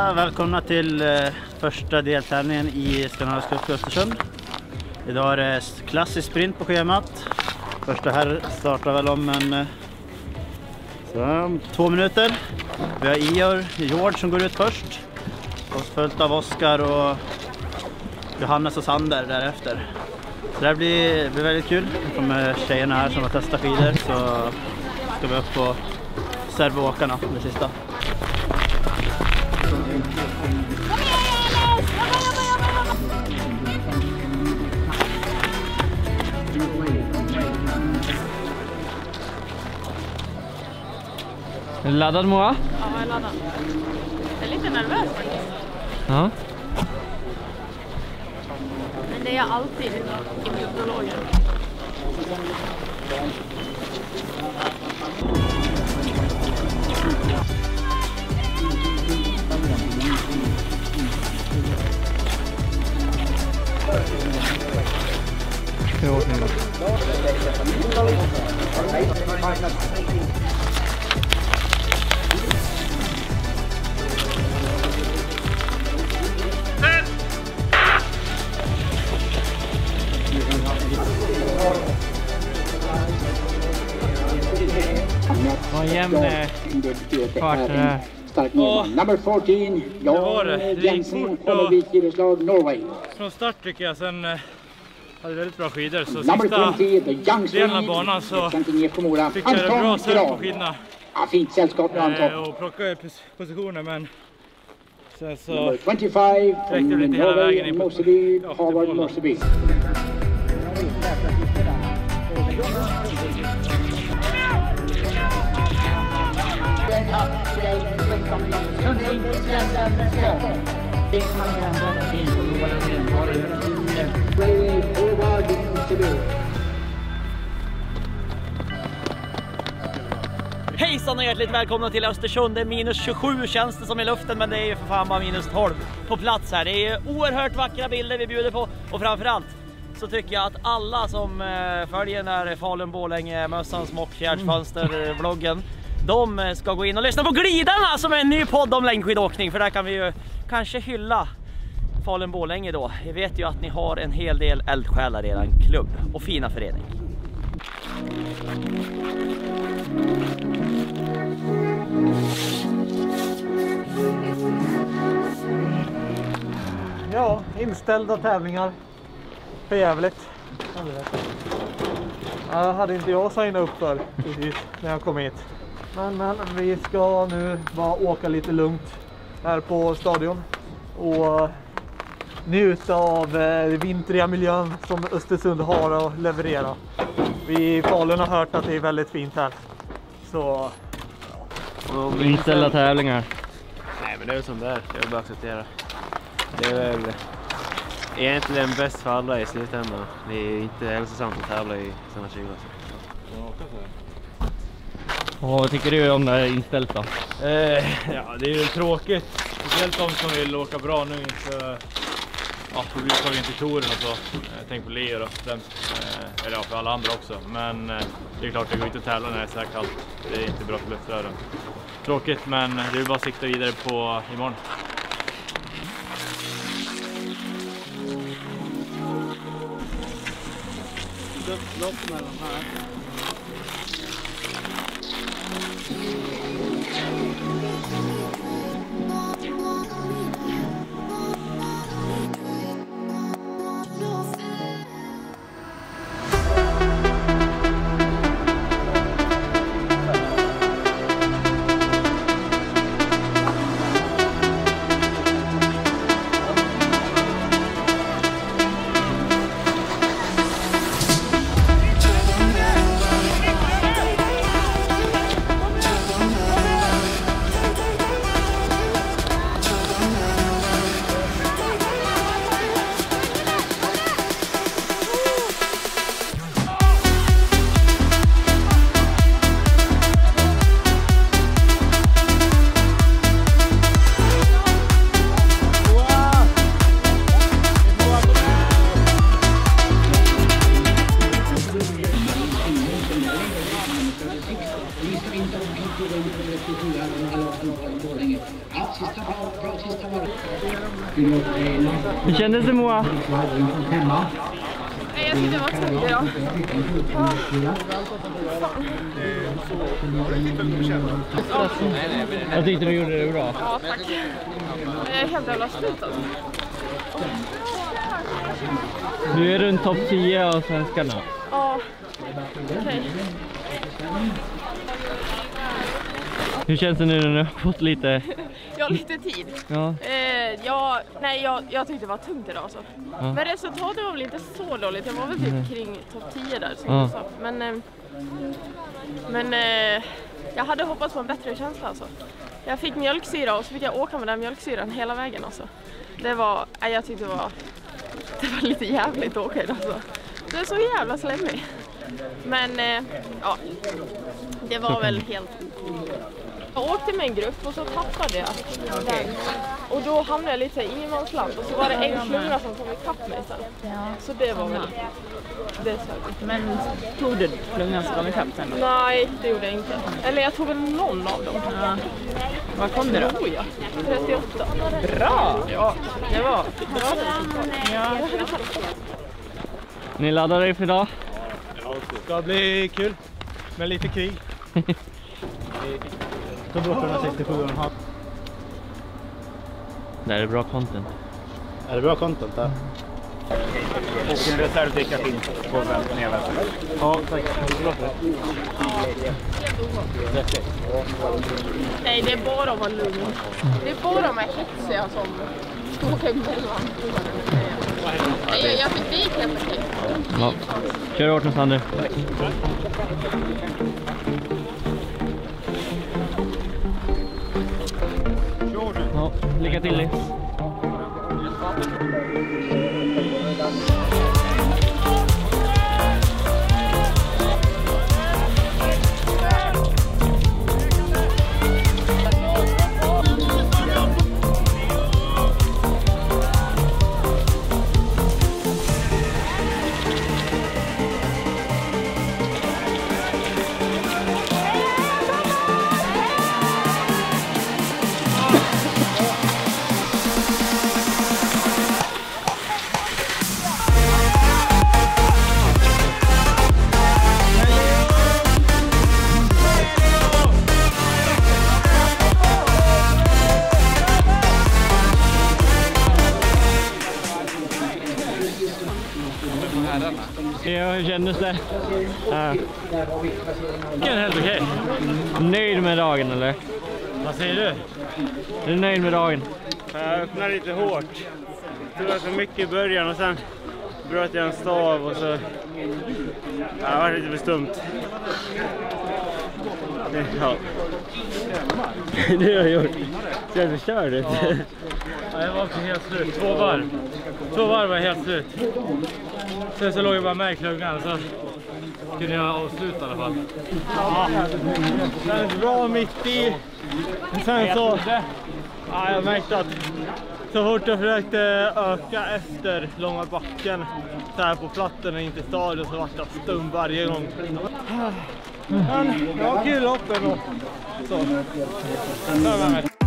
Ja, välkomna till första deltävlingen i Skandinaviska Cup i Östersund. Idag är det klassisk sprint på schemat. Första här startar väl om 2 minuter. Vi har Georg som går ut först. Och följt av Oskar och Johannes och Sander därefter. Så det här blir väldigt kul. Det kommer tjejerna här som har testat skidor, så ska vi upp på servoåkarna det sista. Är du laddad, Moa? Ja, jag är laddad. Jag är lite nervös faktiskt. Ja. Men det är jag alltid i meteorologen. Vad jämn fart det är. Number 14, det gick fort Norway. Från start tycker jag, sen hade väldigt bra skidor, så Number 20, the young delen av banan så fick jag det bra stöd på skidorna fint sällskap med Anton. och plockade positioner, men sen så Number 25, räckte det inte hela vägen in på Morseby, Harvard Morseby. Hejsan och hjärtligt välkomna till Östersund. Det är minus 27 känns det som i luften, men det är ju för fan bara minus 12 på plats här. Det är oerhört vackra bilder vi bjuder på, och framförallt så tycker jag att alla som följer den här Falun-Borlänge Mössans Mockfjärdsfönster-vloggen, de ska gå in och lyssna på Glidarna som är en ny podd om längdskidåkning, för där kan vi ju kanske hylla Falun-Borlänge då. Jag vet ju att ni har en hel del eldsjälar i er klubb och fina förening. Ja, inställda tävlingar. För jävligt. Ja, hade inte jag signat upp för precis när jag kom hit. Men vi ska nu bara åka lite lugnt här på stadion och njuta av den vintriga miljön som Östersund har att leverera. Vi i Falun har hört att det är väldigt fint här. Så Inställda tävlingar. Nej, men det är ju som det är. Jag vill bara acceptera. Det är väl egentligen bäst för alla i slutändan. Det är inte hälsosamt att tävla i sådana kylar. Vad tycker du om det här inställt då? ja, det är ju tråkigt. Speciellt de som vill åka bra nu inför publiktagningen till touren och så. Tänk på Leo då, främst. Eller ja, för alla andra också. Men det är klart att det går inte att tävla när det är så här kallt. Det är inte bra för luftrören. Tråkigt, men det vill bara sikta vidare på imorgon. Lopp med de här. Hur kändes det, Moa? Jag tyckte det var tungt idag. Jag tyckte du gjorde det bra. Ja, tack. Jag är helt jävla slut alltså. Du är runt topp 10 av svenskarna. Ja, okej. Hur känns det nu när du har fått lite... Jag har lite tid. Ja. Jag tyckte det var tungt idag alltså. Ja. Men resultatet var väl inte så dåligt. Jag var väl typ kring topp 10 där som du sa. Men jag hade hoppats på en bättre känsla alltså. Jag fick mjölksyra och så fick jag åka med den mjölksyran hela vägen alltså. Jag tyckte det var lite jävligt att åka alltså. Det är så jävla slemmig. Men ja, det var väl helt... Jag åkte med en grupp och så tappade jag den. Och då hamnade jag lite i ingenmansland och så var det en klunga som kom ikapp mig sen. Så det var väl... Det men tog du klungan som kom ikapp sen? Nej, det gjorde jag inte. Eller jag tog väl någon av dem. Ja. Vad kom det då? 38. Bra! Ja, det var bra. Ja. Ni laddar dig för idag? Ja, det ska bli kul. Med lite krig. Så bort 167,5. Det är bra content. Är det bra content där? Och en reservdäcka finns på vänster ner vänster. Ja, tack. Nej, det är bara att vara lugn. Det är bara de här hetsiga som står emellan. Jag fick dit helt okej. Ja. Kör hårt nu, Sander. Ja, lycka till dig. Ja, hur kändes det? Helt okej. Nöjd med dagen eller? Vad säger du? Är du nöjd med dagen? Jag öppnade lite hårt. Det var så mycket i början och sen bröt jag en stav och så... Jag var lite för stumt. Ja. Det har jag gjort. Så jag förstörde det. Ja, jag var också helt slut. 2 varv. 2 varv var helt slut. Sen så låg jag bara med i klungan så kunde jag avsluta i alla fall. Ja, det är bra mitt i. Sen så... Ja, jag märkte att så fort jag försökte öka efter långa backen så här på platten och inte i stadion så var jag stum varje gång. Men jag har kul loppen och så.